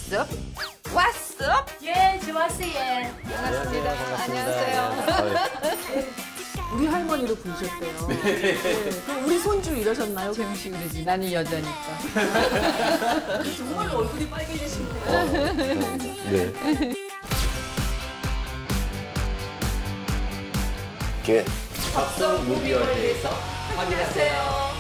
왓썹? 왓썹? 예, 좋았어요. 예. 반갑습니다. 안녕하세요. 우리 할머니로 부르셨대요. 네. 그럼 우리 손주 이러셨나요? 재밌이 그러지. 나는 여자니까. 정말 얼굴이 빨개지시네요. 네. 이렇게 왓썹 무비월드에서 확인하세요.